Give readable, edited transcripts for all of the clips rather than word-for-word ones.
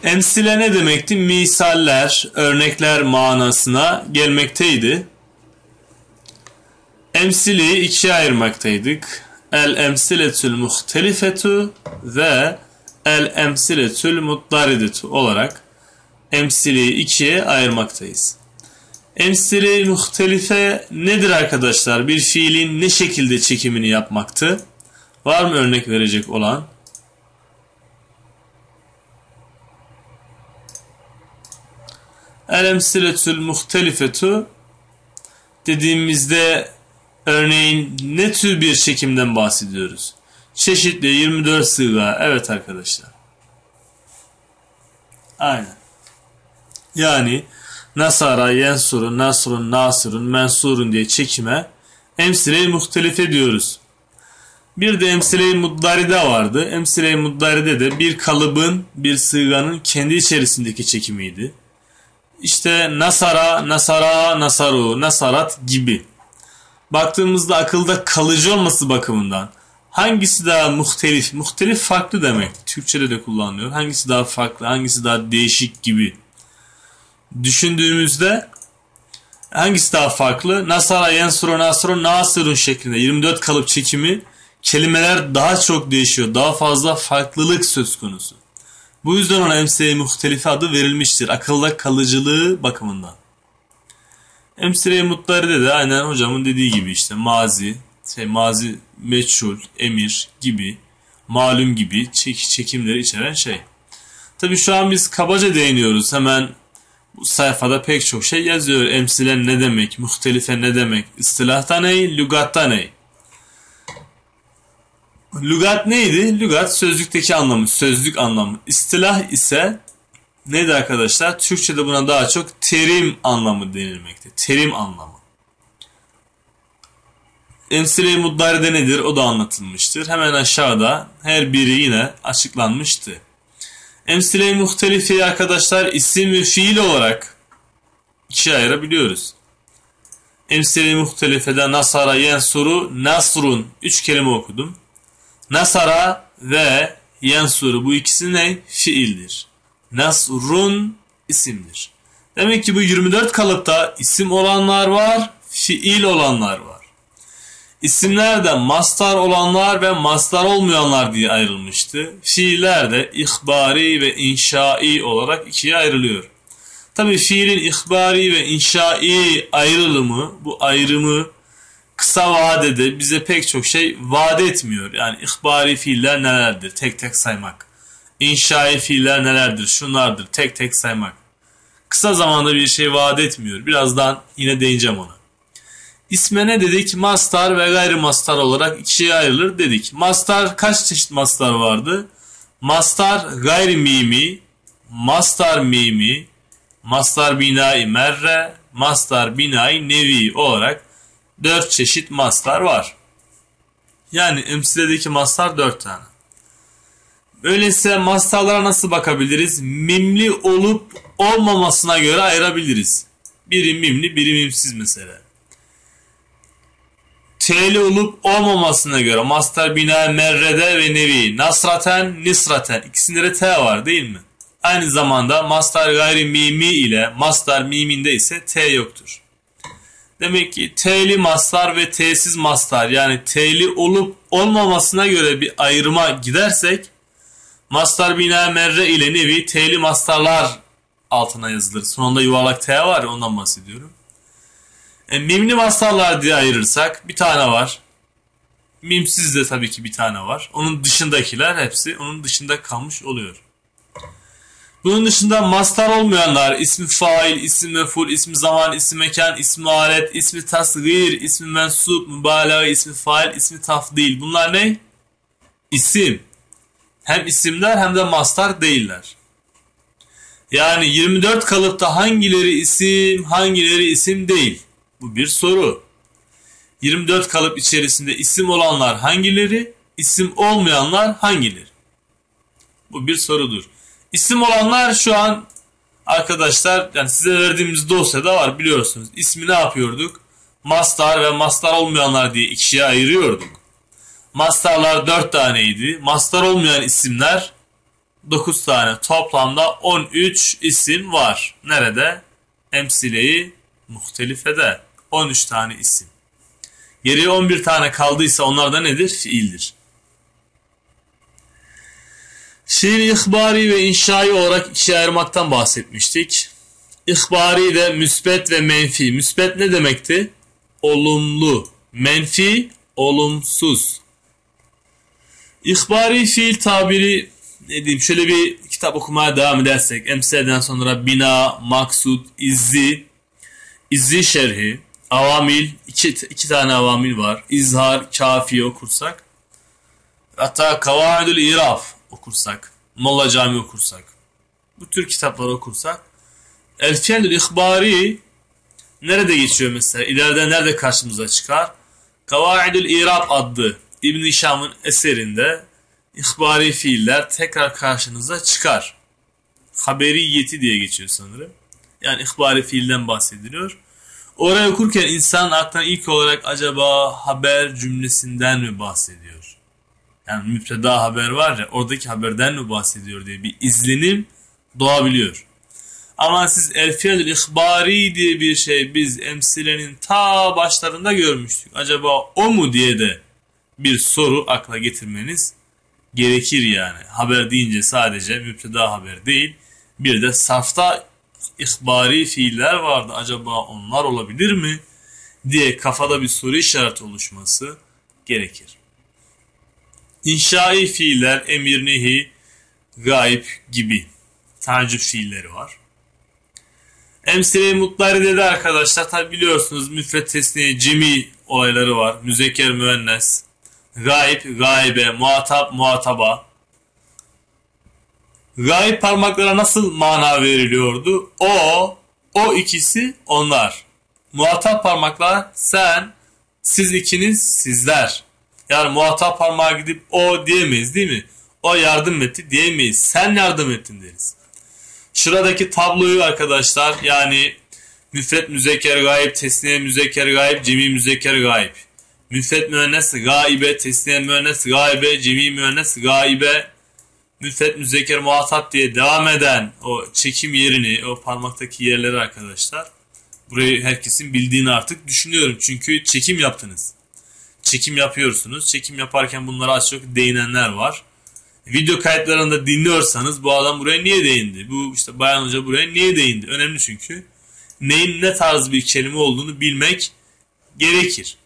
Emsile ne demekti? Misaller, örnekler manasına gelmekteydi. Emsileyi ikiye ayırmaktaydık. El emsiletül muhtelifetu ve el emsiletül muttaridetu olarak emsileyi ikiye ayırmaktayız. Emsile-i muhtelife nedir arkadaşlar? Bir fiilin ne şekilde çekimini yapmaktı? Var mı örnek verecek olan? El emsiletül muhtelifetu dediğimizde örneğin ne tür bir çekimden bahsediyoruz? Çeşitli 24 sığga. Evet arkadaşlar. Aynen. Yani nasara, yensurun, nasrun, nasirun, mensurun diye çekime emsile-i muhtelife diyoruz. Bir de emsile-i muddaride vardı. Emsile-i muddaride de bir kalıbın, bir sığganın kendi içerisindeki çekimiydi. İşte nasara, nasara, nasaru, nasarat gibi. Baktığımızda akılda kalıcı olması bakımından hangisi daha muhtelif? Muhtelif farklı demek. Türkçede de kullanılıyor. Hangisi daha farklı, hangisi daha değişik gibi. Düşündüğümüzde hangisi daha farklı? Nasara, yensuru, nasrun, nasirun şeklinde 24 kalıp çekimi kelimeler daha çok değişiyor. Daha fazla farklılık söz konusu. Bu yüzden ona emsile-i muhtelife adı verilmiştir. Akılda kalıcılığı bakımından. Emsile-i muttaride de aynen hocamın dediği gibi işte mazi, mazi meçhul, emir gibi, malum gibi çekimleri içeren şey. Tabii şu an biz kabaca değiniyoruz. Hemen bu sayfada pek çok şey yazıyor. Emsile ne demek, muhtelife ne demek, istilahta ne, lügatta ne? Lügat neydi? Lügat sözlükteki anlamı, sözlük anlamı. İstilah ise neydi arkadaşlar? Türkçe'de buna daha çok terim anlamı denilmekte. Terim anlamı. Emsile-i muddaride nedir? O da anlatılmıştır. Hemen aşağıda her biri yine açıklanmıştı. Emsile-i muhtelifeyi arkadaşlar isim ve fiil olarak ikiye ayırabiliyoruz. Emsile-i muhtelifede nasara, yensuru, nasrun 3 kelime okudum. Nasara ve yensuru bu ikisi ne? Fiildir. Nasrun isimdir. Demek ki bu 24 kalıpta isim olanlar var, fiil olanlar var. İsimlerde mastar olanlar ve mastar olmayanlar diye ayrılmıştı. Fiiller de ihbari ve inşai olarak ikiye ayrılıyor. Tabii fiilin ihbari ve inşai ayrılımı, bu ayrımı kısa vadede bize pek çok şey vaat etmiyor. Yani ihbari fiiller nelerdir? Tek tek saymak. İnşai fiiller nelerdir? Şunlardır. Tek tek saymak. Kısa zamanda bir şey vaat etmiyor. Birazdan yine değineceğim ona. İsme ne dedik? Mastar ve gayri mastar olarak ikiye ayrılır dedik. Mastar kaç çeşit mastar vardı? Mastar gayri mimi, mastar mimi, mastar binai merre, mastar binai nevi olarak 4 çeşit mastar var. Yani emsiledeki mastar 4 tane. Öyleyse mastarlara nasıl bakabiliriz? Mimli olup olmamasına göre ayırabiliriz. Biri mimli, biri mimsiz mesela. T'li olup olmamasına göre mastar bina merrede ve nevi nasraten, nisraten ikisinde de T var değil mi? Aynı zamanda mastar gayri mimi ile mastar miminde ise T yoktur. Demek ki T'li mastar ve T'siz mastar yani T'li olup olmamasına göre bir ayrıma gidersek mastar bina merre ile nevi T'li mastarlar altına yazılır. Sonunda yuvarlak T var ya ondan bahsediyorum. Mimli mastarlar diye ayırırsak bir tane var. Mimsiz de tabii ki bir tane var. Onun dışındakiler hepsi onun dışında kalmış oluyor. Bunun dışında mastar olmayanlar ismi fail, ismi meful, ismi zaman, ismi mekan, ismi alet, ismi tasgir, ismi mensup, mübalağa, ismi fail, ismi tafdil. Bunlar ne? İsim. Hem isimler hem de mastar değiller. Yani 24 kalıpta hangileri isim, hangileri isim değil? Bu bir soru. 24 kalıp içerisinde isim olanlar hangileri, isim olmayanlar hangileri? Bu bir sorudur. İsim olanlar şu an arkadaşlar yani size verdiğimiz dosyada var biliyorsunuz. İsmi ne yapıyorduk? Mastar ve mastar olmayanlar diye ikiye ayırıyorduk. Mastarlar 4 taneydi. Mastar olmayan isimler 9 tane. Toplamda 13 isim var. Nerede? Emsile-i muhtelifede. 13 tane isim. Geriye 11 tane kaldıysa onlar da nedir? Fiildir. Şiir ihbari ve inşai olarak ikiye ayırmaktan bahsetmiştik. İhbari de müsbet ve menfi. Müsbet ne demekti? Olumlu. Menfi, olumsuz. İhbari fiil tabiri ne diyeyim? Şöyle bir kitap okumaya devam edersek. Emselden sonra bina, maksud, izzi şerhi, avamil, iki tane avamil var. İzhar, kafiye okursak. Hatta kavaidül iraf okursak. Molla Cami okursak. Bu tür kitapları okursak. El fiilül ihbari nerede geçiyor mesela? İleride nerede karşımıza çıkar? Kavaidül iraf adlı İbn-i Hişam'ın eserinde ihbari fiiller tekrar karşınıza çıkar. Haberiyeti diye geçiyor sanırım. Yani ihbari fiilden bahsediliyor. Orayı okurken insan aklına ilk olarak acaba haber cümlesinden mi bahsediyor? Yani müpteda haber var ya, oradaki haberden mi bahsediyor diye bir izlenim doğabiliyor. Ama siz el fiilül ihbari diye bir şey biz emsilenin ta başlarında görmüştük. Acaba o mu diye de bir soru akla getirmeniz gerekir yani. Haber deyince sadece müpteda haber değil, bir de sarfta ihbari fiiller vardı. Acaba onlar olabilir mi diye kafada bir soru işareti oluşması gerekir. İnşai fiiller emir, nehi, gayb gibi tacip fiilleri var. Emsile-i mutlaridede arkadaşlar tabi biliyorsunuz müfret, tesniye, cemi olayları var. Müzekker, müennes, gayb, gaybe, muhatap, muhataba. Gayb parmaklara nasıl mana veriliyordu? O ikisi, onlar. Muhatap parmaklar sen, siz ikiniz, sizler. Yani muhatap parmağı gidip o diyemeyiz değil mi? O yardım etti diyemeyiz. Sen yardım ettin deriz. Şuradaki tabloyu arkadaşlar yani müfret müzekker gayb, tesniye müzekker gayb, cemi müzekker gayb. Müfret müennes gaibe, tesniye müennes gaibe, cemi müennes gaibe. Müfret müzekker muhatap diye devam eden o çekim yerini, o parmaktaki yerleri arkadaşlar. Burayı herkesin bildiğini artık düşünüyorum. Çünkü çekim yaptınız. Çekim yapıyorsunuz. Çekim yaparken bunlara az çok değinenler var. Video kayıtlarında dinliyorsanız bu adam buraya niye değindi? Bu işte Bayan Hoca buraya niye değindi? Önemli çünkü. Neyin ne tarz bir kelime olduğunu bilmek gerekir.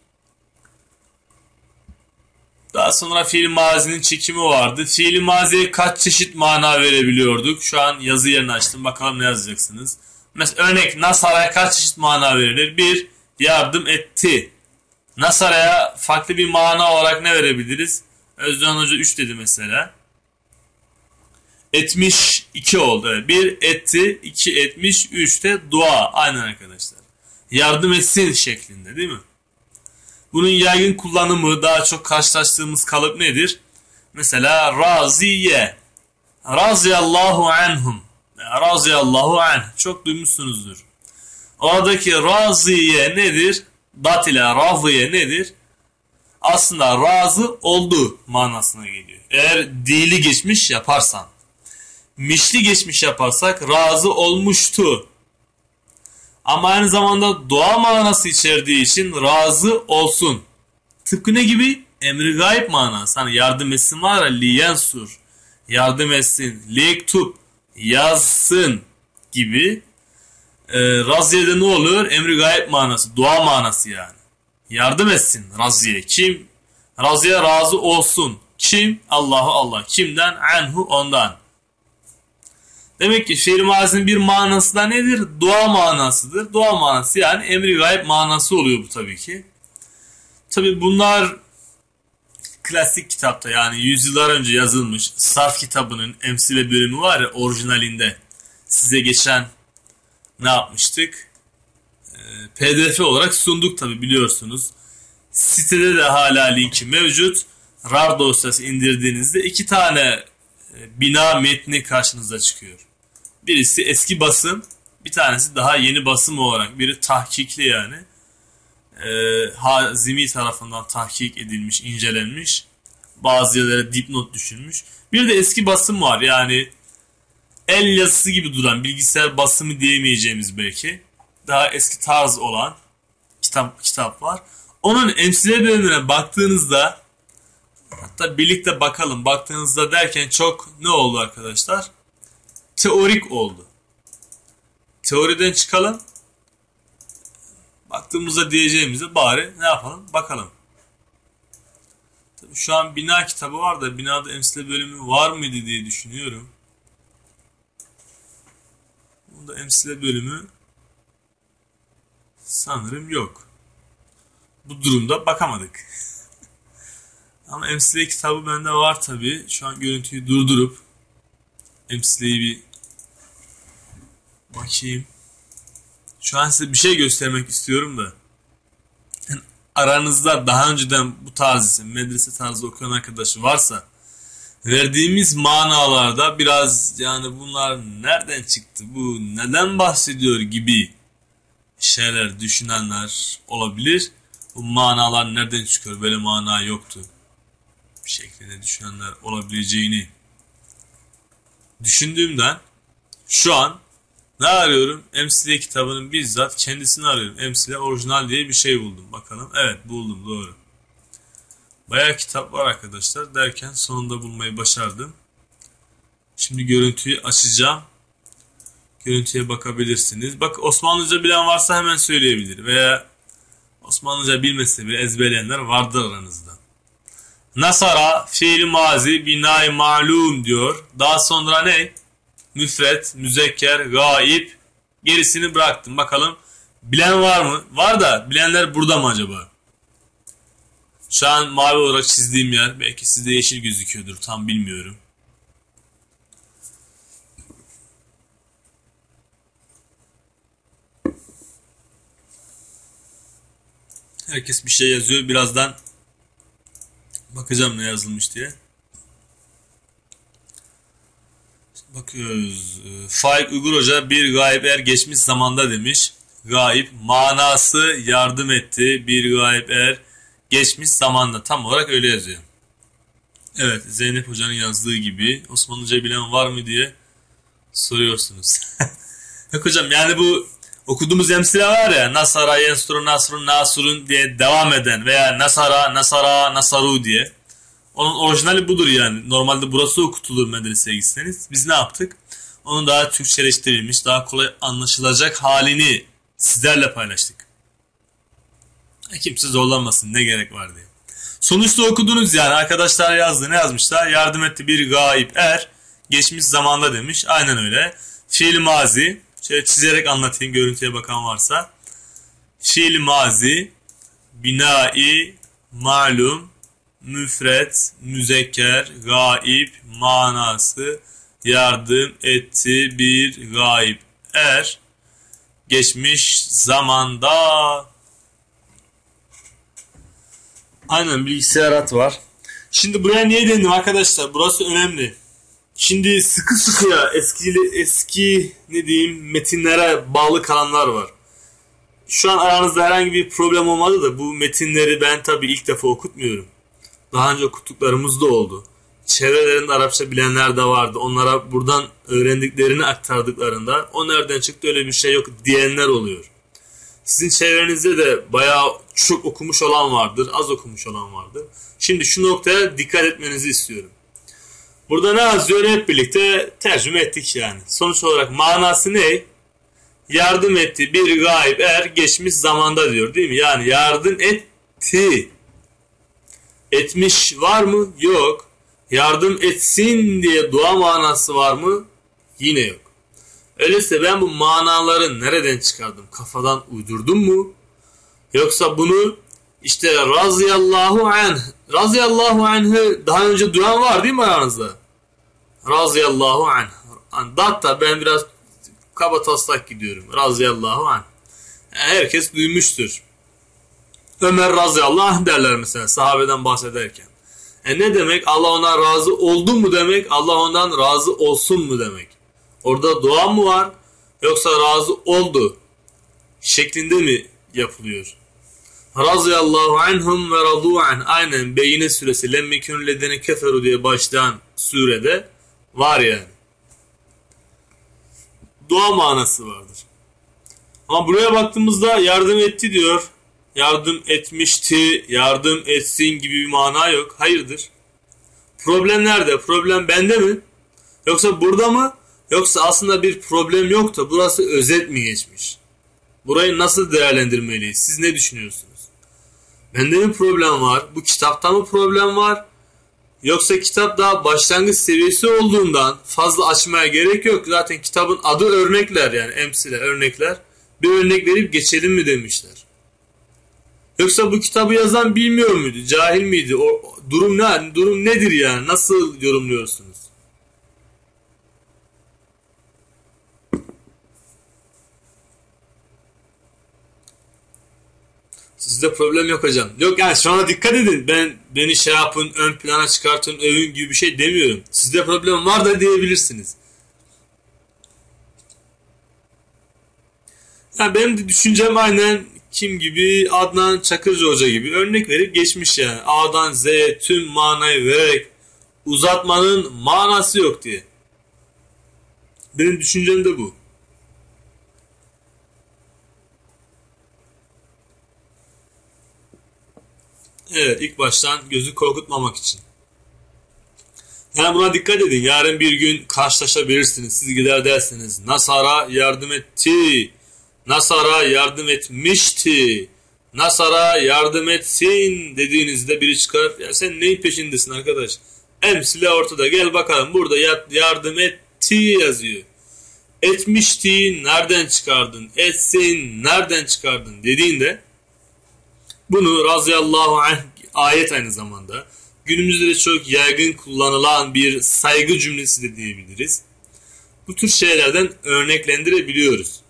Daha sonra fiil mazinin çekimi vardı. Fiil maziye kaç çeşit mana verebiliyorduk? Şu an yazı yerini açtım. Bakalım ne yazacaksınız. Mesela örnek Nasara'ya kaç çeşit mana verilir? 1. Yardım etti. Nasara'ya farklı bir mana olarak ne verebiliriz? Özcan Hoca 3 dedi mesela. Etmiş 2 oldu. 1 etti, 2 etmiş, 3 de dua. Aynen arkadaşlar. Yardım etsin şeklinde değil mi? Bunun yaygın kullanımı daha çok karşılaştığımız kalıp nedir? Mesela raziye. Raziyallahu anhum. Raziyallahu anh. Çok duymuşsunuzdur. Oradaki raziye nedir? Dat ile raziye nedir? Aslında razı oldu manasına geliyor. Eğer dili geçmiş yaparsan. Mişli geçmiş yaparsak razı olmuştu. Ama aynı zamanda dua manası içerdiği için razı olsun. Tıpkı ne gibi? Emri gayb manası. Hani yardım etsin var ya, liyensur. Yardım etsin. Liyektub. Yazsın gibi. Raziye'de ne oluyor? Emri gayb manası. Dua manası yani. Yardım etsin raziye. Kim? Raziye razı olsun. Kim? Allahu Allah. Kimden? Anhu ondan. Demek ki fiil mazinin bir manası da nedir? Dua manasıdır. Dua manası yani emri gayb manası oluyor bu tabii ki. Tabii bunlar klasik kitapta yani yüzyıllar önce yazılmış sarf kitabının emsile bölümü var ya orijinalinde. Size geçen ne yapmıştık? PDF olarak sunduk tabii biliyorsunuz. Sitede de hala linki mevcut. RAR dosyası indirdiğinizde 2 tane bina metni karşınıza çıkıyor. Birisi eski basım, bir tanesi daha yeni basım olarak. Biri tahkikli yani. Hazimi tarafından tahkik edilmiş, incelenmiş. Bazı yerlere dipnot düşürmüş. Bir de eski basım var. Yani el yazısı gibi duran, bilgisayar basımı diyemeyeceğimiz belki, daha eski tarz olan kitap var. Onun emsile bölümüne baktığınızda, hatta birlikte bakalım, baktığınızda derken çok ne oldu arkadaşlar? Teorik oldu. Teoriden çıkalım. Baktığımızda diyeceğimizi bari ne yapalım? Bakalım. Tabii şu an bina kitabı var da binada emsile bölümü var mıydı diye düşünüyorum. Bunda emsile bölümü sanırım yok. Bu durumda bakamadık. Ama emsile kitabı bende var tabii. Şu an görüntüyü durdurup emsileyi bir bakayım. Şu an size bir şey göstermek istiyorum da. Aranızda daha önceden bu tarz, medrese tarzı okuyan arkadaşı varsa, verdiğimiz manalarda biraz yani bunlar nereden çıktı, bu neden bahsediyor gibi şeyler düşünenler olabilir. Bu manalar nereden çıkıyor, böyle mana yoktu bir şekilde düşünenler olabileceğini düşündüğümden şu an ne arıyorum? Emsile kitabının bizzat kendisini arıyorum. Emsile orijinal diye bir şey buldum. Bakalım. Evet, buldum, doğru. Bayağı kitap var arkadaşlar derken sonunda bulmayı başardım. Şimdi görüntüyü açacağım. Görüntüye bakabilirsiniz. Bak, Osmanlıca bilen varsa hemen söyleyebilir. Veya Osmanlıca bilmese bile ezberleyenler vardır aranızda. Nasara fiil mazi binay malum diyor. Daha sonra ne? Müfret, müzekker, gaib. Gerisini bıraktım. Bakalım bilen var mı? Var da bilenler burada mı acaba? Şu an mavi olarak çizdiğim yer. Belki sizde yeşil gözüküyordur. Tam bilmiyorum. Herkes bir şey yazıyor. Birazdan bakacağım ne yazılmış diye. Bakıyoruz. Faik Uygur Hoca bir gayb er geçmiş zamanda demiş. Gayb manası yardım etti. Bir gayb er geçmiş zamanda. Tam olarak öyle yazıyor. Evet, Zeynep Hoca'nın yazdığı gibi. Osmanlıca bilen var mı diye soruyorsunuz. Yok hocam, yani bu okuduğumuz emsile var ya, Nasara, Yensurun, Nasrun, Nasurun diye devam eden veya Nasara, Nasara, Nasaru diye. Onun orijinali budur yani. Normalde burası okutulur medreseye gitseniz. Biz ne yaptık? Onu daha Türkçeleştirilmiş, daha kolay anlaşılacak halini sizlerle paylaştık. Kimse zorlanmasın, ne gerek var diye. Sonuçta okudunuz yani. Arkadaşlar yazdı. Ne yazmışlar? Yardım etti bir gayip er. Geçmiş zamanda demiş. Aynen öyle. Fiil mazi. Şöyle çizerek anlatayım görüntüye bakan varsa. Fiil mazi binai malum müfret, müzekker, gaib, manası yardım etti bir gaib er. Geçmiş zamanda. Aynen, bilgisayar var. Şimdi buraya niye dedim arkadaşlar? Burası önemli. Şimdi sıkı sıkıya eski ne diyeyim metinlere bağlı kalanlar var. Şu an aranızda herhangi bir problem olmadı da bu metinleri ben tabii ilk defa okutmuyorum. Daha önce okuttuklarımız da oldu. Çevrelerinde Arapça bilenler de vardı. Onlara buradan öğrendiklerini aktardıklarında o nereden çıktı, öyle bir şey yok diyenler oluyor. Sizin çevrenizde de bayağı çok okumuş olan vardır, az okumuş olan vardır. Şimdi şu noktaya dikkat etmenizi istiyorum. Burada ne yazıyor? Hep birlikte tercüme ettik yani. Sonuç olarak manası ne? Yardım etti bir gayb er geçmiş zamanda diyor değil mi? Yani yardım etti. Etmiş var mı? Yok. Yardım etsin diye dua manası var mı? Yine yok. Öyleyse ben bu manaları nereden çıkardım? Kafadan uydurdum mu? Yoksa bunu işte razıyallahu anh, razıyallahu anh'ı daha önce duyan var değil mi aranızda? Razıyallahu anh. Hatta ben biraz kaba taslak gidiyorum. Razıyallahu anh. Yani herkes duymuştur. Ömer razıyallahu anh derler mesela sahabeden bahsederken. Ne demek? Allah ona razı oldu mu demek? Allah ondan razı olsun mu demek? Orada dua mı var? Yoksa razı oldu şeklinde mi yapılıyor? Razıyallahu anhum ve radu an. Aynen Beyine suresi lemmekünü ledene keferu diye başlayan surede var yani. Dua manası vardır. Ama buraya baktığımızda yardım etti diyor. Yardım etmişti, yardım etsin gibi bir mana yok. Hayırdır? Problem nerede? Problem bende mi? Yoksa burada mı? Yoksa aslında bir problem yok da burası özet mi geçmiş? Burayı nasıl değerlendirmeliyiz? Siz ne düşünüyorsunuz? Bende mi problem var? Bu kitapta mı problem var? Yoksa kitap daha başlangıç seviyesi olduğundan fazla açmaya gerek yok. Zaten kitabın adı örnekler yani emsile örnekler. Bir örnek verip geçelim mi demişler. Yoksa bu kitabı yazan bilmiyor muydu? Cahil miydi? O durum ne? Durum nedir yani? Nasıl yorumluyorsunuz? Sizde problem yok hocam. Yok yani şu ana dikkat edin. Beni şey yapın, ön plana çıkartın, övün gibi bir şey demiyorum. Sizde problem var da diyebilirsiniz. Yani benim de düşüncem aynen kim gibi? Adnan Çakırcı Hoca gibi örnek verip geçmiş yani. A'dan Z'ye tüm manayı vererek uzatmanın manası yok diye. Benim düşüncem de bu. Evet, ilk baştan gözü korkutmamak için. Yani buna dikkat edin. Yarın bir gün karşılaşabilirsiniz. Siz gider dersiniz. Nasara yardım etti. Nasara yardım etmişti. Nasara yardım etsin dediğinizde biri çıkar. Ya sen neyin peşindesin arkadaş? Emsile ortada. Gel bakalım burada yardım etti yazıyor. Etmişti nereden çıkardın? Etsin nereden çıkardın dediğinde bunu razıyallahu anh ayet aynı zamanda günümüzde de çok yaygın kullanılan bir saygı cümlesi de diyebiliriz. Bu tür şeylerden örneklendirebiliyoruz.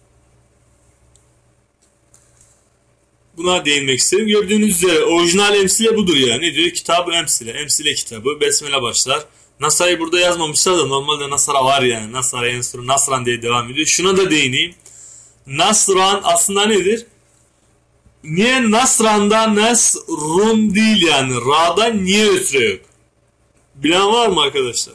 Buna değinmek isterim. Gördüğünüz üzere orijinal emsile budur yani. Ne diyor? Kitab-ı emsile. Emsile kitabı. Besmele başlar. Nasara'yı burada yazmamışlar da normalde Nasara var yani. Nasara, Ensur, Nasran diye devam ediyor. Şuna da değineyim. Nasran aslında nedir? Niye Nasran'da Nesrun değil yani? Ra'da niye ötürü yok? Bilen var mı arkadaşlar?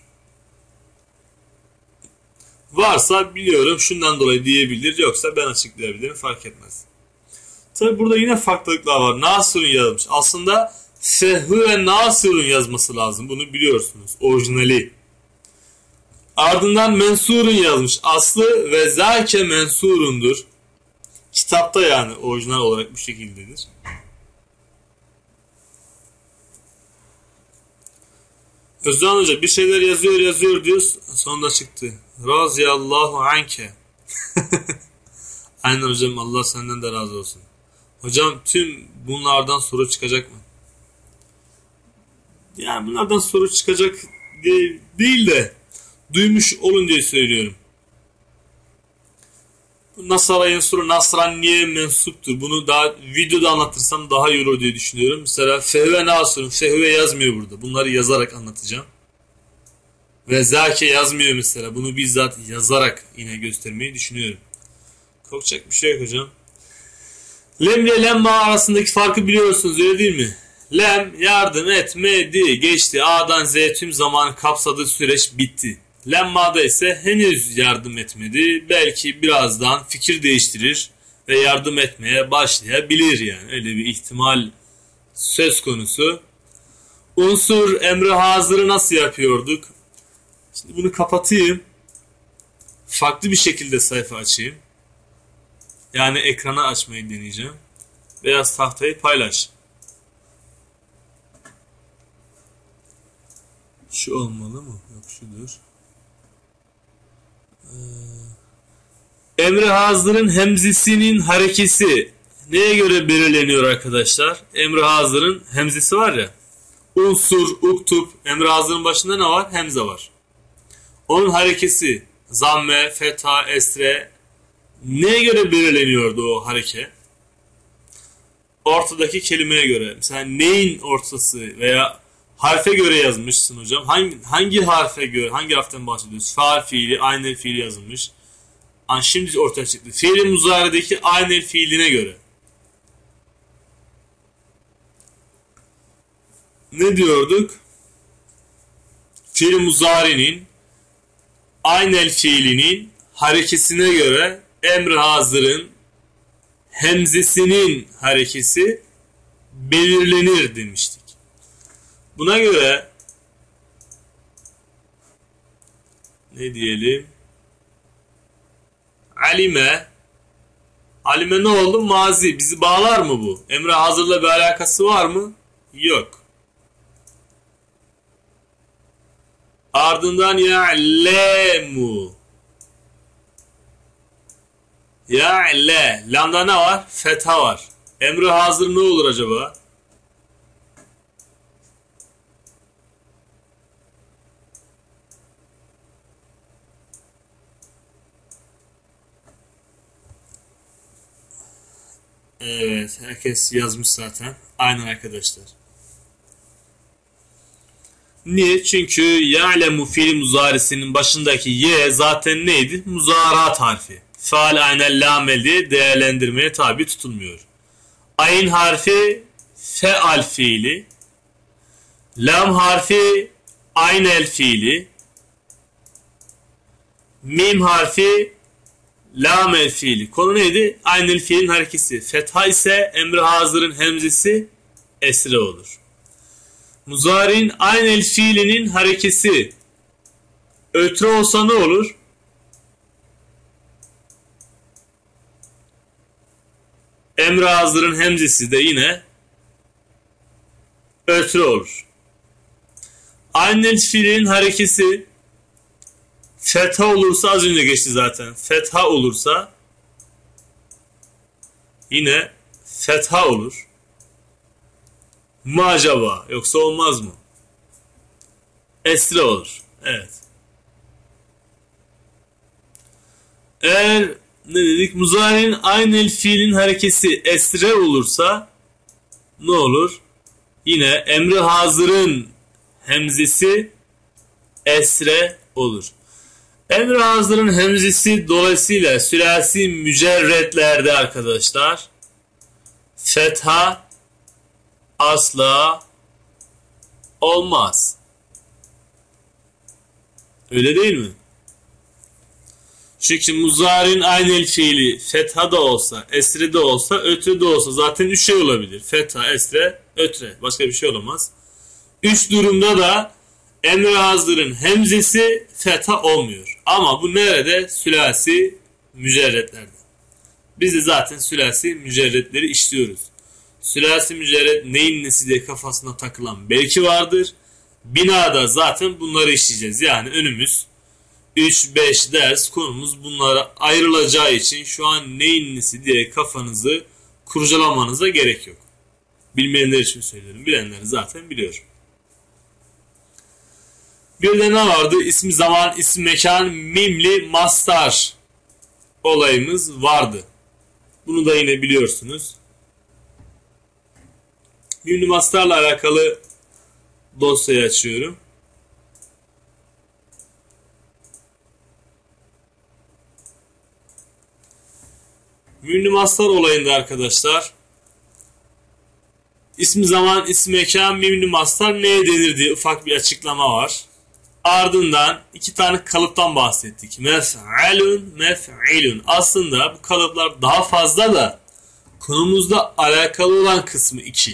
Varsa biliyorum şundan dolayı diyebilir. Yoksa ben açıklayabilirim. Fark etmez. Tabi burada yine farklılıklar var. Nasır'ın yazmış. Aslında Fehü ve Nasır'ın yazması lazım. Bunu biliyorsunuz. Orijinali. Ardından Mensur'un yazmış. Aslı ve zâke mensurundur. Kitapta yani orijinal olarak bu şekildedir. Özcan Hoca bir şeyler yazıyor diyor. Sonunda çıktı. Raziyallahu anke. Aynen hocam, Allah senden de razı olsun. Hocam tüm bunlardan soru çıkacak mı? Yani bunlardan soru çıkacak diye değil de duymuş olun diye söylüyorum. Nasara Ensuru Nasran niye mensuptur? Bunu daha videoda anlatırsam daha iyi olur diye düşünüyorum. Mesela Fehve Nasır'ın Fehve yazmıyor burada. Bunları yazarak anlatacağım. Ve Zâke yazmıyor mesela. Bunu bizzat yazarak yine göstermeyi düşünüyorum. Korkacak bir şey yok hocam. Lem ile lemma arasındaki farkı biliyorsunuz öyle değil mi? Lem yardım etmedi, geçti. A'dan Z'ye tüm zamanı kapsadığı süreç bitti. Lemma'da ise henüz yardım etmedi. Belki birazdan fikir değiştirir ve yardım etmeye başlayabilir yani. Öyle bir ihtimal söz konusu. Unsur emri hazırı nasıl yapıyorduk? Şimdi bunu kapatayım. Farklı bir şekilde sayfa açayım. Yani ekrana açmayı deneyeceğim. Beyaz tahtayı paylaş. Şu olmalı mı? Yok şudur. Emri hazırın hemzisinin harekesi neye göre belirleniyor arkadaşlar? Emri hazırın hemzisi var ya. Unsur, uktub. Emri hazırın başında ne var? Hemze var. Onun harekesi zamme, fetha, esre neye göre belirleniyordu o hareke? Ortadaki kelimeye göre. Mesela neyin ortası veya harfe göre yazmışsın hocam. Hangi harfe göre, hangi harften bahsediyoruz? Faal fiili, aynel fiili yazılmış. Şimdi ortaya çıktı. Fiili muzaredeki aynel fiiline göre. ne diyorduk? Fiil muzari'nin aynel fiilinin harekesine göre emr hazırın hemzesinin harekesi belirlenir demiştik. Buna göre ne diyelim? Alime ne oldu? Mazi. Bizi bağlar mı bu? Emre hazırla bir alakası var mı? Yok. Ardından ya'lemu. Ya'le. Lamda ne var? Fetha var. Emre hazır ne olur acaba? Evet, herkes yazmış zaten. Aynen arkadaşlar. Niye? Çünkü ya'lemu fiil muzarisinin başındaki ye zaten neydi? Muzarat harfi. Faal aynel lamel diye değerlendirmeye tabi tutulmuyor. Ayn harfi feal fiili. Lam harfi aynel fiili. Mim harfi lamel fiili. Konu neydi? Aynel fiilin harekesi. Fetha ise emri hazırın hemzesi esre olur. Muzari'nin aynel fiilinin harekesi ötre olsa ne olur? Emri hazırın hemzesi de yine ötre olur. Aynel fiilinin harekesi fetha olursa az önce geçti zaten. Fetha olursa yine fetha olur. Mı acaba? Yoksa olmaz mı? Esre olur. Evet. Eğer ne dedik? Muzari'nin aynel fiilin harekesi esre olursa ne olur? Yine emri hazırın hemzesi esre olur. Emri hazırın hemzesi dolayısıyla sülasi mücerretlerde arkadaşlar fetha asla olmaz. Öyle değil mi? Çünkü muzari'nin aynel fiili fetha da olsa, esre de olsa, ötre de olsa zaten 3 şey olabilir. Fetha, esre, ötre. Başka bir şey olamaz. 3 durumda da emri hazırın hemzesi fetha olmuyor. Ama bu nerede? Sülasi mücerretlerde. Biz de zaten sülasi mücerretleri işliyoruz. Sülasi mücerret neyin nesi diye kafasına takılan belki vardır. Binada zaten bunları işleyeceğiz. Yani önümüz 3-5 ders konumuz bunlara ayrılacağı için şu an neyin nesi diye kafanızı kurcalamanıza gerek yok. Bilmeyenler için söylüyorum. Bilenler zaten biliyor. Bir de ne vardı? İsmi zaman, isim mekan, mimli mastar olayımız vardı. Bunu da yine biliyorsunuz. Mimli mastarla alakalı dosyayı açıyorum. Mimli mastar olayında arkadaşlar ismi zaman, ismi mekan, mimli mastar neye denir diye ufak bir açıklama var. Ardından 2 tane kalıptan bahsettik. Mef'alun, mef'ilun. Aslında bu kalıplar daha fazla da konumuzda alakalı olan kısmı 2.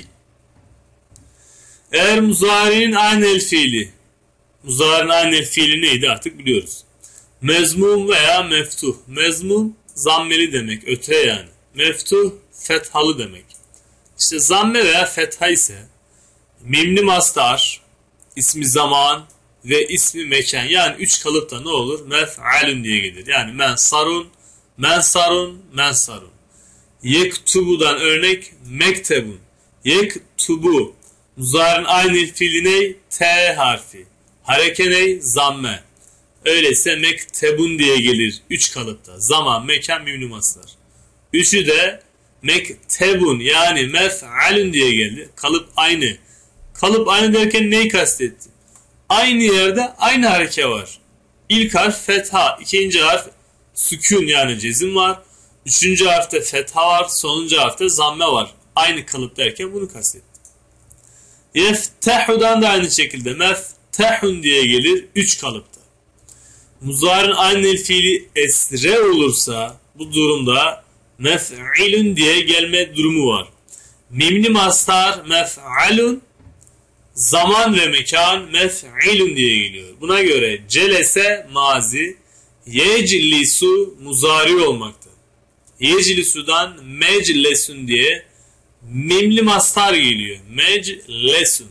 Eğer muzari'nin aynel fiili, muzari'nin aynel fiili neydi artık biliyoruz. Mezmum veya meftuh. Mezmum zammeli demek, öte yani. Meftuh fethalı demek. İşte zamme veya fetha ise mimli mastar, ismi zaman ve ismi mekan yani 3 kalıpta ne olur? Mef'alun diye gelir. Yani mensarun, mensarun, mensarun. Yektubu'dan örnek mektebun. Yektubu. Muzari'nin aynı fiili ne? T harfi. Hareke ne? Zamme. Öyleyse mektebun diye gelir 3 kalıpta. Zaman, mekan, mimli mastar. 3'ü de mektebun yani mef'alun diye geldi. Kalıp aynı. Kalıp aynı derken neyi kastetti? Aynı yerde aynı hareke var. İlk harf fetha, ikinci harf sükun yani cezim var. Üçüncü harfte fetha var, sonuncu harfte zamme var. Aynı kalıp derken bunu kastettim. Yeftehu'dan da aynı şekilde meftehun diye gelir 3 kalıpta. Muzari'nin aynı fiili esre olursa bu durumda mef'ilun diye gelme durumu var. Mimli mastar mef'alun, zaman ve mekan mef'ilun diye geliyor. Buna göre celese mazi, yeclisu muzari olmakta. Yeclisu'dan meclesun diye mimli mastar geliyor. Meclesun.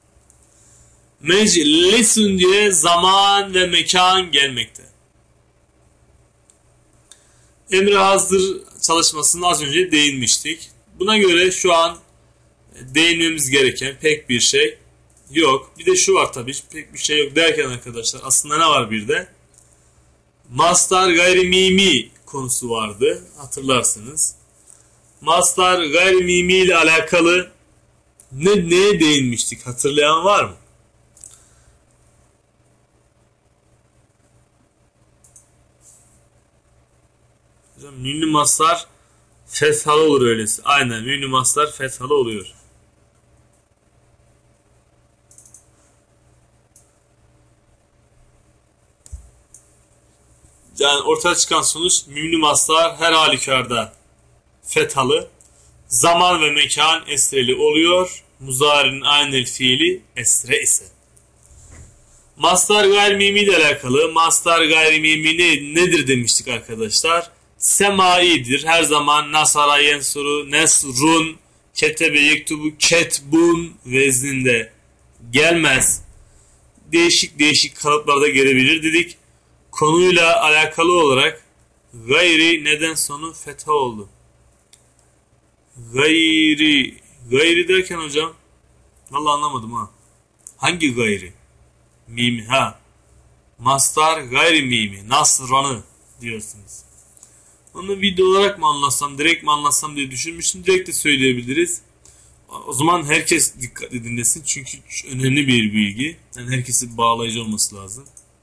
Meclisun diye zaman ve mekan gelmekte. Emri hazır çalışmasını az önce değinmiştik. Buna göre şu an değinmemiz gereken pek bir şey yok. Bir de şu var tabii, pek bir şey yok derken arkadaşlar aslında ne var bir de? Mastar gayrimimi konusu vardı hatırlarsınız. Mastar gayrimimi ile alakalı neye değinmiştik, hatırlayan var mı? Münlü mastar fethalı olur öylesi. Aynen, münlü mastar fethalı oluyor. Yani ortaya çıkan sonuç münlü mastar her halükarda fethalı. Zaman ve mekan esreli oluyor. Muzari'nin aynı fiili esre ise. Mastar gayrimimi ile alakalı. Mastar gayrimimi nedir demiştik arkadaşlar? Semaidir. Her zaman nasara yensuru, nesrun, ketebe yektubu, ketbun vezninde gelmez. Değişik kalıplarda gelebilir dedik. Konuyla alakalı olarak gayri neden sonu fetha oldu. Gayri derken hocam vallahi anlamadım ha. Hangi gayri? Mimi ha. Mastar gayri mimi. Nasranı diyorsunuz. Onu video olarak mı anlatsam, direkt mi anlatsam diye düşünmüştüm. Direkt de söyleyebiliriz. O zaman herkes dikkatli dinlesin. Çünkü önemli bir bilgi. Yani herkesin bağlayıcı olması lazım.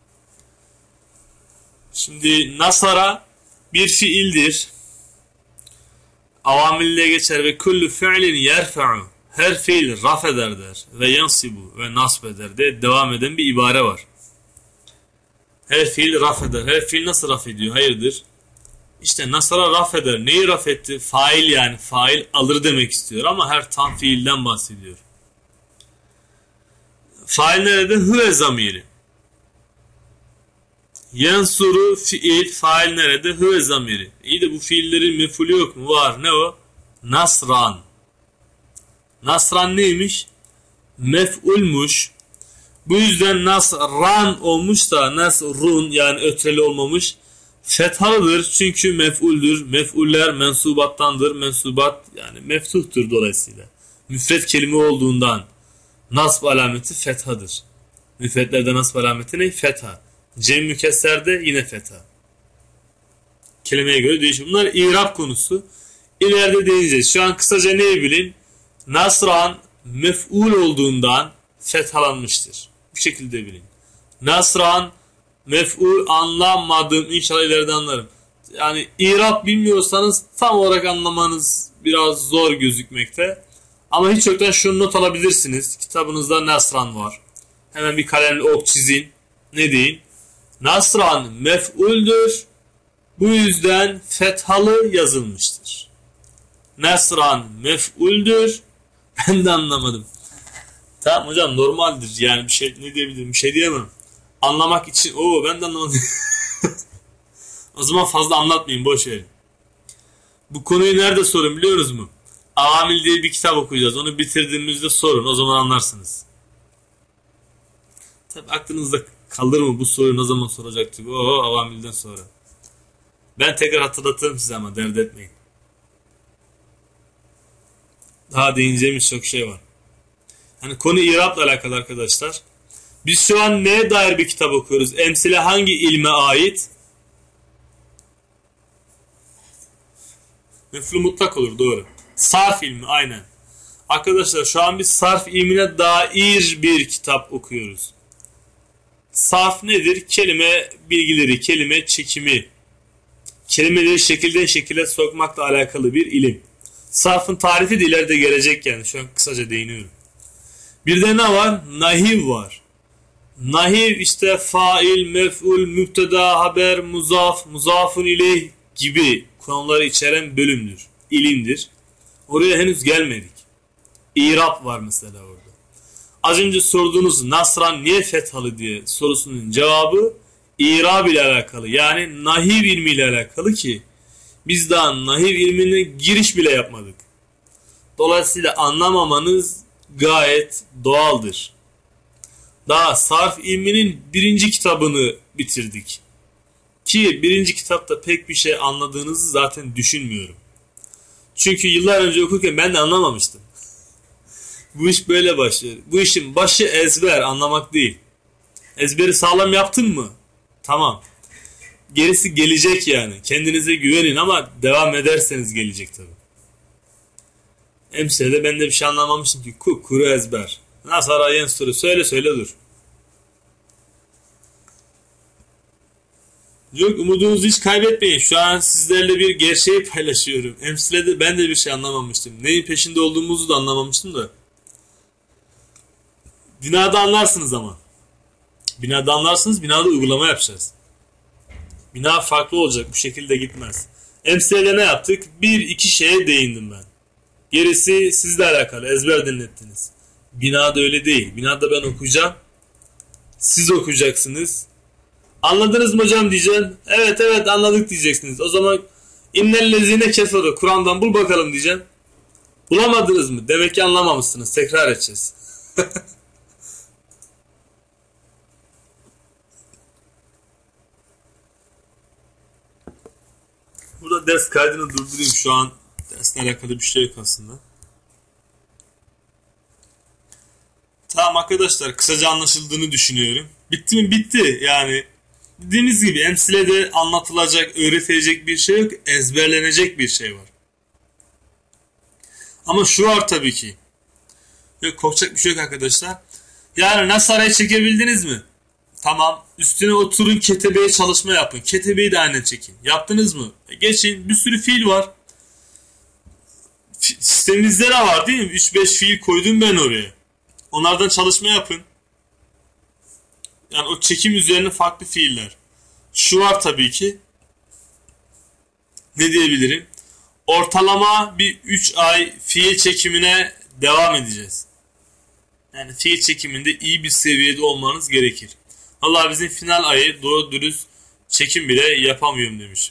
Şimdi nasara bir fiildir. Avamille geçer ve kullu fi'lin yerfe'u. Her fiil raf eder der. Ve yansibu ve nasb eder de devam eden bir ibare var. Her fiil raf eder. Her fiil nasıl raf ediyor? Hayırdır? İşte nasara raf eder. Neyi raf etti? Fail yani. Fail alır demek istiyor ama her tam fiilden bahsediyor. Fail nerede? Hüve zamiri. Yansuru fiil, fail nerede? Hüve zamiri. İyi de bu fiillerin mefulü yok mu? Var. Ne o? Nasran. Nasran neymiş? Mef'ulmuş. Bu yüzden nasran olmuş da nasrun yani ötreli olmamış. Fethalıdır çünkü mef'uldür. Mef'uller mensubattandır. Mensubat yani meftuhtur dolayısıyla. Müfret kelime olduğundan nasb alameti fethadır. Müfretlerde nasb alameti ne? Fetha. Cem mükesserde yine fetha. Kelimeye göre değişiyor. Bunlar İrab konusu. İleride değineceğiz. Şu an kısaca neyi bilin? Nasran mef'ul olduğundan fethalanmıştır. Bu şekilde bilin. Nasran mef'ul anlamadım. İnşallah ileride anlarım. Yani İrab bilmiyorsanız tam olarak anlamanız biraz zor gözükmekte. Ama hiç yoktan şunu not alabilirsiniz. Kitabınızda Nasran var. Hemen bir kalemle ok çizin. Ne deyin? Nasran mef'uldür. Bu yüzden fethalı yazılmıştır. Nasran mef'uldür. Ben de anlamadım. Tamam hocam normaldir. Yani bir şey ne diyebilirim? Bir şey diyemem. Anlamak için. Ben de anlamadım. O zaman fazla anlatmayayım. Boş verin. Bu konuyu nerede sorun biliyoruz mu? Avamil diye bir kitap okuyacağız. Onu bitirdiğimizde sorun. O zaman anlarsınız. Tabi aklınızda kalır mı bu soruyu ne zaman soracaktık? Avamilden sonra. Ben tekrar hatırlatırım size ama dert etmeyin. Daha değineceğimiz çok şey var. Hani konu İrab'la alakalı arkadaşlar. Biz şu an neye dair bir kitap okuyoruz? Emsile hangi ilme ait? Mef'ul mutlak olur doğru. Sarf ilmi aynen. Arkadaşlar şu an biz sarf ilmine dair bir kitap okuyoruz. Sarf nedir? Kelime bilgileri, kelime çekimi. Kelimeleri şekilden şekile sokmakla alakalı bir ilim. Sarfın tarifi de ileride gelecek yani. Şu an kısaca değiniyorum. Bir de ne var? Nahiv var. Nahiv işte fail, mef'ul, mübteda, haber, muzaf, muzafun ileyh gibi konuları içeren bölümdür. İlimdir. Oraya henüz gelmedik. İrab var mesela orada. Az önce sorduğunuz Nasran niye fethalı diye sorusunun cevabı İrab ile alakalı. Yani nahiv ilmiyle alakalı ki biz daha nahiv ilmine giriş bile yapmadık. Dolayısıyla anlamamanız gayet doğaldır. Daha sarf ilminin 1. kitabını bitirdik. Ki 1. kitapta pek bir şey anladığınızı zaten düşünmüyorum. Çünkü yıllar önce okurken ben de anlamamıştım. Bu iş böyle başlıyor. Bu işin başı ezber, anlamak değil. Ezberi sağlam yaptın mı? Tamam. Gerisi gelecek yani. Kendinize güvenin ama devam ederseniz gelecek tabii. Emsa'da ben de bir şey anlamamıştım ki. Kuru ezber. Nasıl arayan soru? Söyle dur. Yok, umudunuzu hiç kaybetmeyin. Şu an sizlerle bir gerçeği paylaşıyorum. Emsa'da ben de bir şey anlamamıştım. Neyin peşinde olduğumuzu da anlamamıştım da. Binada anlarsınız ama. Binada anlarsınız, binada uygulama yapacağız. Bina farklı olacak, bu şekilde gitmez. Emsa'da ne yaptık? 1-2 şeye değindim ben. Gerisi sizle alakalı, ezber dinlettiniz. Binada öyle değil. Binada ben okuyacağım. Siz okuyacaksınız. Anladınız mı hocam diyeceğim. Evet anladık diyeceksiniz. O zaman innellezine keferu Kur'an'dan bul bakalım diyeceğim. Bulamadınız mı? Demek ki anlamamışsınız. Tekrar edeceğiz. Burada ders kaydını durdurayım. Şu an dersle alakalı bir şey yok aslında. Tamam arkadaşlar, kısaca anlaşıldığını düşünüyorum. Bitti mi? Bitti. Yani dediğiniz gibi emsilede anlatılacak, öğretilecek bir şey yok. Ezberlenecek bir şey var. Ama şu var tabii ki. Yok, korkacak bir şey yok arkadaşlar. Yani Nasara'yı çekebildiniz mi? Tamam. Üstüne oturun, ketebeye çalışma yapın. Ketebeyi de aynen çekin. Yaptınız mı? Geçin. Bir sürü fiil var. Sisteminizde de var değil mi? 3-5 fiil koydum ben oraya. Onlardan çalışma yapın. Yani o çekim üzerine farklı fiiller. Şu var tabii ki. Ne diyebilirim? Ortalama bir 3 ay fiil çekimine devam edeceğiz. Yani fiil çekiminde iyi bir seviyede olmanız gerekir. Allah bizim final ayı doğru dürüst çekim bile yapamıyorum demiş.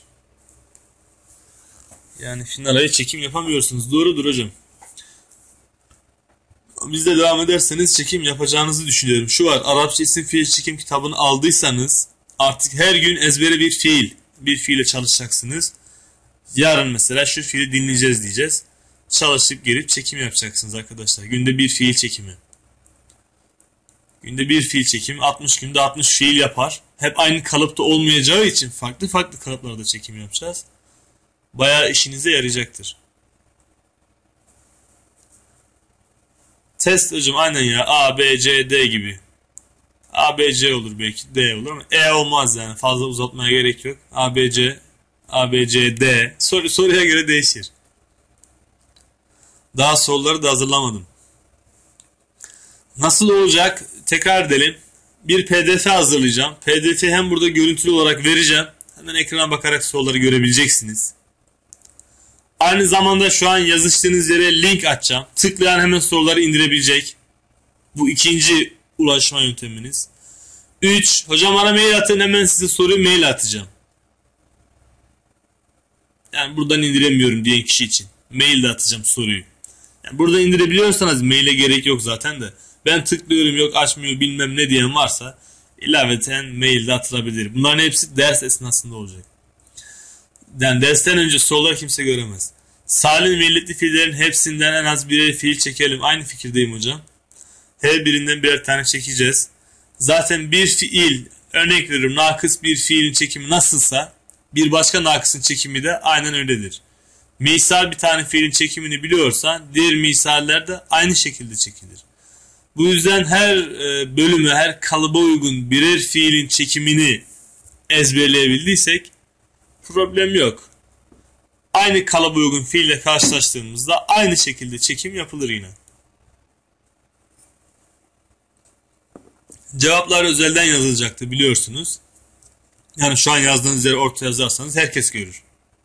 Yani final ayı çekim yapamıyorsunuz. Doğrudur hocam. Biz de devam ederseniz çekim yapacağınızı düşünüyorum. Şu var, Arapça isim fiil çekim kitabını aldıysanız artık her gün ezbere bir fiile çalışacaksınız. Yarın mesela şu fiili dinleyeceğiz diyeceğiz. Çalışıp gelip çekim yapacaksınız arkadaşlar. Günde bir fiil çekimi. Günde bir fiil çekimi 60 günde 60 fiil yapar. Hep aynı kalıpta olmayacağı için farklı kalıplarda çekim yapacağız. Bayağı işinize yarayacaktır. Test hocam aynen ya. A, B, C, D gibi. A, B, C olur belki. D olur ama E olmaz yani. Fazla uzatmaya gerek yok. A, B, C, A, B, C, D. Soruya göre değişir. Daha soruları da hazırlamadım. Nasıl olacak? Tekrar edelim. Bir PDF hazırlayacağım. PDF'i hem burada görüntülü olarak vereceğim. Hemen ekrana bakarak soruları görebileceksiniz. Aynı zamanda şu an yazıştığınız yere link açacağım. Tıklayan hemen soruları indirebilecek. Bu ikinci ulaşma yönteminiz. 3. Hocam bana mail atın, hemen size soruyu mail atacağım. Yani buradan indiremiyorum diyen kişi için. Mail de atacağım soruyu. Yani burada indirebiliyorsanız maile gerek yok zaten de. Ben tıklıyorum yok açmıyor bilmem ne diyen varsa ilaveten mailde atılabilir. Bunların hepsi ders esnasında olacak. Yani dersten önce sorular kimse göremez. Salim ve illetli fiillerin hepsinden en az birer fiil çekelim. Aynı fikirdeyim hocam. Her birinden birer tane çekeceğiz. Zaten bir fiil, örnek veriyorum, nakıs bir fiilin çekimi nasılsa bir başka nakısın çekimi de aynen öyledir. Misal bir tane fiilin çekimini biliyorsan diğer misaller de aynı şekilde çekilir. Bu yüzden her bölüme, her kalıba uygun birer fiilin çekimini ezberleyebildiysek problem yok. Aynı kalıba uygun fiille karşılaştığımızda aynı şekilde çekim yapılır yine. Cevaplar özelden yazılacaktı biliyorsunuz. Yani şu an yazdığınız yere orta yazarsanız herkes görür.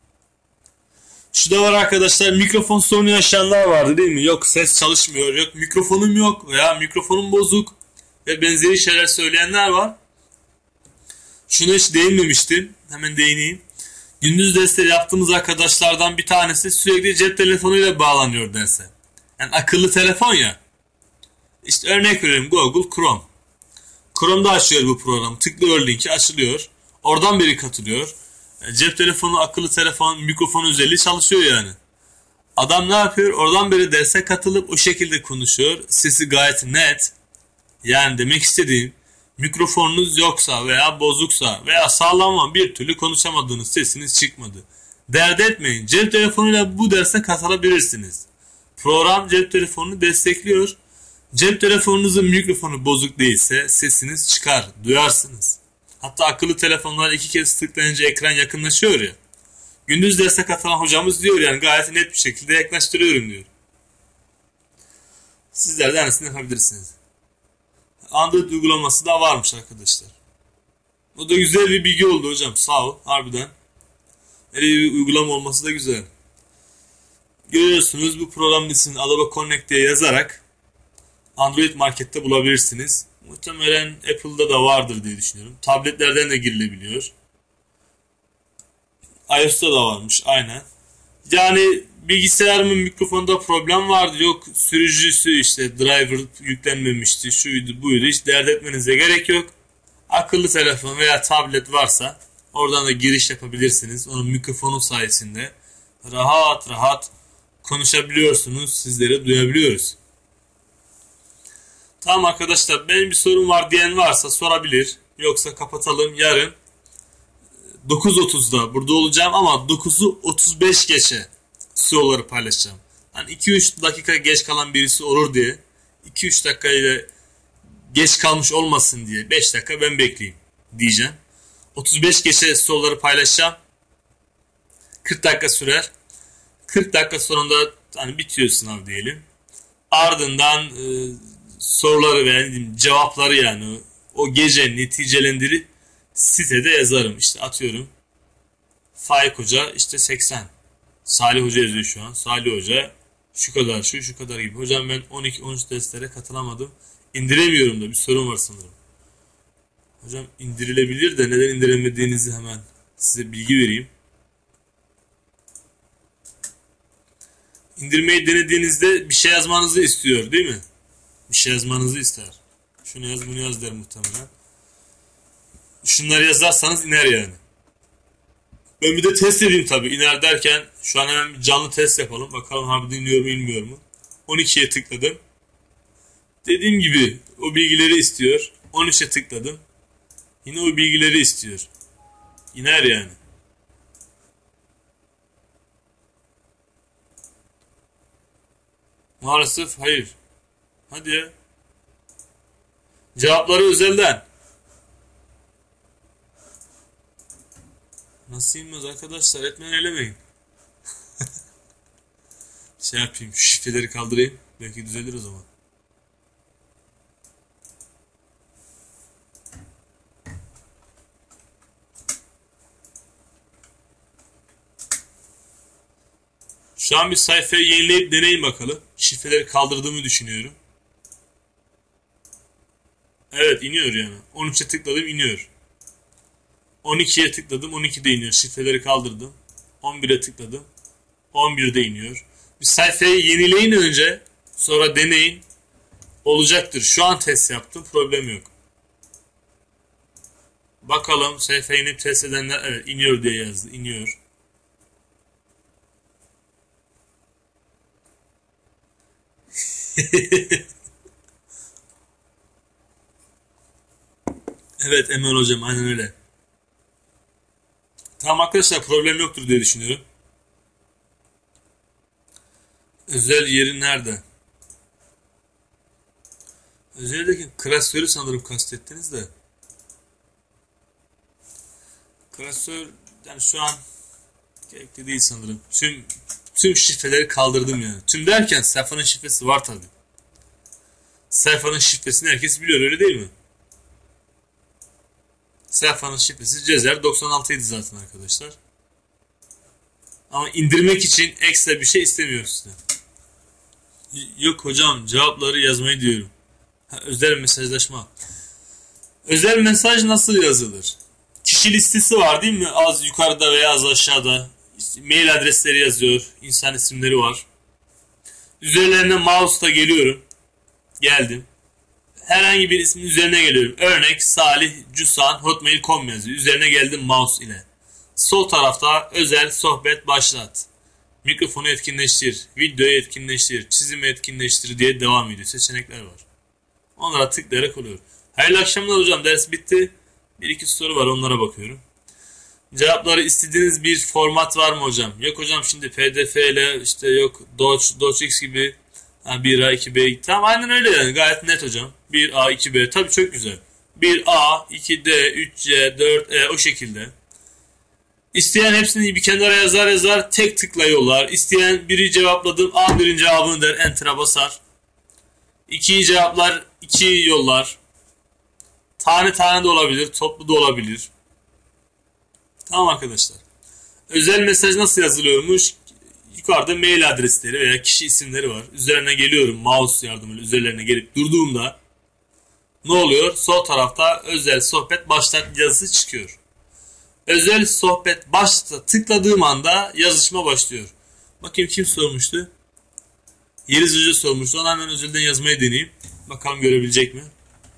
Şu da var arkadaşlar, mikrofon sorunu yaşayanlar vardı değil mi? Yok ses çalışmıyor, yok mikrofonum yok veya mikrofonum bozuk ve benzeri şeyler söyleyenler var. Şuna hiç değinmemiştim. Hemen değineyim. Gündüz dersleri yaptığımız arkadaşlardan bir tanesi sürekli cep telefonuyla bağlanıyor derse. Yani akıllı telefon ya. İşte örnek veriyorum, Google Chrome. Chrome'da açıyor bu programı. Tıklıyor linki, açılıyor. Oradan biri katılıyor. Cep telefonu, akıllı telefon, mikrofon özelliği çalışıyor yani. Adam ne yapıyor? Oradan beri derse katılıp o şekilde konuşuyor. Sesi gayet net. Yani demek istediğim, mikrofonunuz yoksa veya bozuksa veya sağlam bir türlü konuşamadığınız, sesiniz çıkmadı. Dert etmeyin. Cep telefonuyla bu derse katılabilirsiniz. Program cep telefonunu destekliyor. Cep telefonunuzun mikrofonu bozuk değilse sesiniz çıkar, duyarsınız. Hatta akıllı telefonlar 2 kez tıklayınca ekran yakınlaşıyor ya. Gündüz derse katılan hocamız diyor yani gayet net bir şekilde yaklaştırıyorum diyor. Sizler de aynısını yapabilirsiniz. Android uygulaması da varmış arkadaşlar. O da güzel bir bilgi oldu hocam. Sağ ol harbiden. Öyle bir uygulama olması da güzel. Görüyorsunuz bu programın ismini Adobe Connect diye yazarak Android markette bulabilirsiniz. Muhtemelen Apple'da da vardır diye düşünüyorum. Tabletlerden de girilebiliyor. iOS'ta da varmış aynen. Yani bilgisayarımın mikrofonda problem vardı. Yok sürücüsü işte driver yüklenmemişti. Şuydu buydu. Hiç dert etmenize gerek yok. Akıllı telefon veya tablet varsa oradan da giriş yapabilirsiniz. Onun mikrofonu sayesinde rahat rahat konuşabiliyorsunuz. Sizleri duyabiliyoruz. Tamam arkadaşlar, benim bir sorum var diyen varsa sorabilir. Yoksa kapatalım. Yarın 9.30'da burada olacağım ama 9'u 35 geçe soruları paylaşacağım. Hani 2-3 dakika geç kalan birisi olur diye, 2-3 dakikayla geç kalmış olmasın diye 5 dakika ben bekleyeyim diyeceğim. 35 geçe soruları paylaşacağım. 40 dakika sürer. 40 dakika sonunda hani bitiyor sınav diyelim. Ardından soruları ve cevapları yani o gece neticelendirip sitede yazarım. İşte atıyorum Faik Hoca işte 80. Salih Hoca yazıyor şu an. Salih Hoca şu kadar şu kadar gibi. Hocam ben 12-13 derslere katılamadım. İndiremiyorum da bir sorun var sanırım. Hocam indirilebilir de neden indiremediğinizi hemen size bilgi vereyim. İndirmeyi denediğinizde bir şey yazmanızı istiyor değil mi? Bir şey yazmanızı ister. Şunu yaz bunu yaz der muhtemelen. Şunları yazarsanız iner yani. Ben bir de test edeyim tabii. İner derken şu an hemen bir canlı test yapalım. Bakalım harbiden iniyor mu inmiyor mu? 12'ye tıkladım. Dediğim gibi o bilgileri istiyor. 13'e tıkladım. Yine o bilgileri istiyor. İner yani. Maalesef hayır. Hadi ya. Cevapları özelden. Nasıl inmez arkadaşlar? Etmen elemeyin. Şey yapayım. Şu şifreleri kaldırayım. Belki düzelir o zaman. Şu an bir sayfayı yenileyip deneyin bakalım. Şifreleri kaldırdığımı düşünüyorum. Evet iniyor yani. 13'e tıkladım iniyor. 12'ye tıkladım 12'de iniyor. Şifreleri kaldırdım. 11'e tıkladım. 11'de iniyor. Bir sayfayı yenileyin önce. Sonra deneyin. Olacaktır. Şu an test yaptım. Problem yok. Bakalım sayfayı inip test edenler evet iniyor diye yazdı. İniyor. Evet Emel hocam aynen öyle. Tamam arkadaşlar problem yoktur diye düşünüyorum. Özel yeri nerede? Özellikle klasörü sanırım kastettiniz de. Klasör yani şu an gerekli değil sanırım. Tüm şifreleri kaldırdım yani. Tüm derken sayfanın şifresi var tabi. Sayfanın şifresini herkes biliyor öyle değil mi? Sayfanın şifresi Cezer 96 idi zaten arkadaşlar. Ama indirmek için ekstra bir şey istemiyor size. Yok hocam, cevapları yazmayı diyorum. Özel mesajlaşma. Özel mesaj nasıl yazılır? Kişi listesi var değil mi? Az yukarıda veya az aşağıda. İşte mail adresleri yazıyor. İnsan isimleri var. Üzerlerine mouse'la geliyorum. Geldim. Herhangi bir ismin üzerine geliyorum. Örnek Salih Cusan hotmail.com yazıyor. Üzerine geldim mouse ile. Sol tarafta özel sohbet başlat. Mikrofonu etkinleştir. Videoyu etkinleştir. Çizimi etkinleştir diye devam ediyor. Seçenekler var. Onlara tıklayarak oluyor. Hayırlı akşamlar hocam. Ders bitti. Bir iki soru var. Onlara bakıyorum. Cevapları istediğiniz bir format var mı hocam? Yok hocam, şimdi PDF ile işte yok Docx gibi 1A 2B. Tamam, aynen öyle yani. Gayet net hocam. 1A 2B. Tabii çok güzel. 1A 2D 3C 4E o şekilde. İsteyen hepsini bir kenara yazar tek tıkla yollar. İsteyen biri cevapladım A1'in cevabını der, enter'a basar. 2'yi cevaplar 2 yollar. Tane tane de olabilir, toplu da olabilir. Tamam arkadaşlar. Özel mesaj nasıl yazılıyormuş? Yukarıda mail adresleri veya kişi isimleri var. Üzerine geliyorum mouse yardımıyla, üzerlerine gelip durduğumda ne oluyor? Sol tarafta özel sohbet başlat yazısı çıkıyor. Özel sohbet başta tıkladığım anda yazışma başlıyor. Bakayım kim sormuştu? Yeliz Hoca sormuştu. Onu hemen özelden yazmayı deneyeyim. Bakalım görebilecek mi?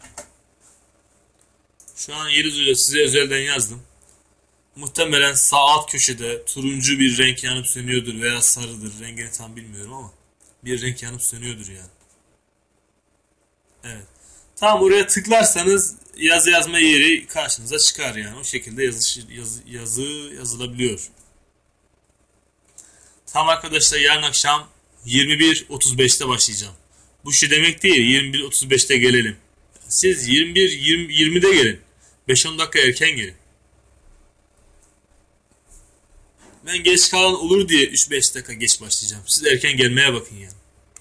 Şu an Yeliz Hoca size özelden yazdım. Muhtemelen sağ alt köşede turuncu bir renk yanıp sönüyordur veya sarıdır. Rengini tam bilmiyorum ama bir renk yanıp sönüyordur yani. Evet. Tam oraya tıklarsanız yazı yazma yeri karşınıza çıkar yani. O şekilde yazı yazılabiliyor. Tam arkadaşlar yarın akşam 21.35'te başlayacağım. Bu şu demek değil 21.35'te gelelim. Siz 20'de gelin. 5-10 dakika erken gelin. Ben geç kalan olur diye 3-5 dakika geç başlayacağım. Siz erken gelmeye bakın yani.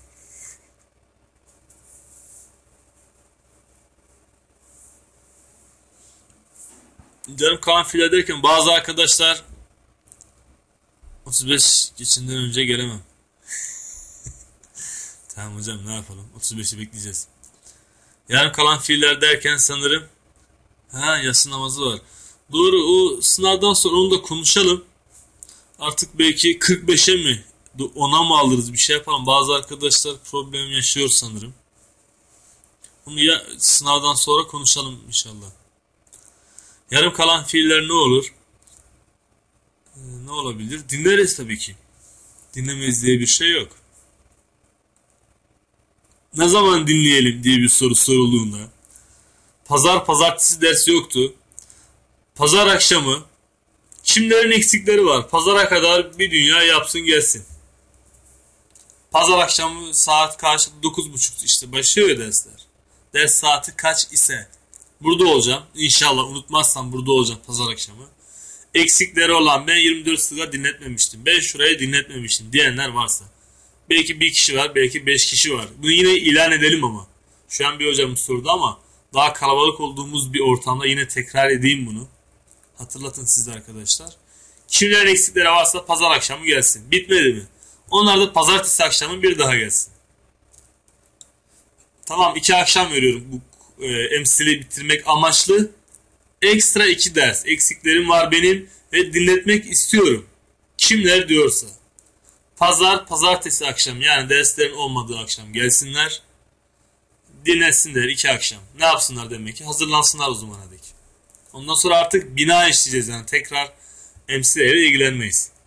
Canım kalan fiiller derken bazı arkadaşlar 35 geçinden önce gelemem. Tamam hocam, ne yapalım? 35'i bekleyeceğiz. Yarın kalan fiiller derken sanırım yatsı namazı var. Doğru, o sınavdan sonra onu da konuşalım. Artık belki 45'e mi 10'a mı alırız, bir şey yapalım. Bazı arkadaşlar problem yaşıyor sanırım. Bunu ya sınavdan sonra konuşalım inşallah. Yarım kalan fiiller ne olur? Ne olabilir? Dinleriz tabii ki. Dinlemeyiz diye bir şey yok. Ne zaman dinleyelim diye bir soru sorulduğunda. Pazartesi ders yoktu. Pazar akşamı kimlerin eksikleri var? Pazara kadar bir dünya yapsın gelsin. Pazar akşamı saat karşı 9.30 işte başlıyor ya dersler. Ders saati kaç ise burada olacağım. İnşallah unutmazsam burada olacağım pazar akşamı. Eksikleri olan ben 24 sıra dinletmemiştim. Ben şurayı dinletmemiştim diyenler varsa. Belki bir kişi var, belki 5 kişi var. Bunu yine ilan edelim ama. Şu an bir hocamız sordu ama daha kalabalık olduğumuz bir ortamda yine tekrar edeyim bunu. Hatırlatın siz de arkadaşlar. Kimlerin eksikleri varsa pazar akşamı gelsin. Bitmedi mi? Onlar da pazartesi akşamı bir daha gelsin. Tamam, 2 akşam veriyorum bu emsili bitirmek amaçlı. Ekstra 2 ders. Eksiklerim var benim ve dinletmek istiyorum. Kimler diyorsa. Pazartesi akşam, yani derslerin olmadığı akşam gelsinler. Dinletsinler 2 akşam. Ne yapsınlar demek ki? Hazırlansınlar o zamana dek. Ondan sonra artık bina işleyeceğiz yani. Tekrar emsilerle ilgilenmeyiz.